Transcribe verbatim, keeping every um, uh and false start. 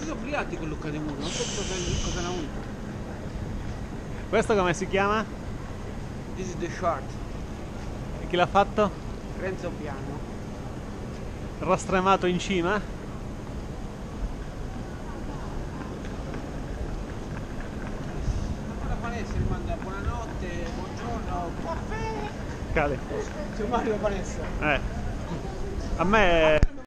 tutti obbligati con Luca De Muro, non so cosa, cosa ne ha avuto. Questo come si chiama? This is the short. E chi l'ha fatto? Renzo Piano. Rostremato in cima? La Vanessa mi manda buonanotte, buongiorno, caffè. Cade. C'è Mario Vanessa. Eh. A me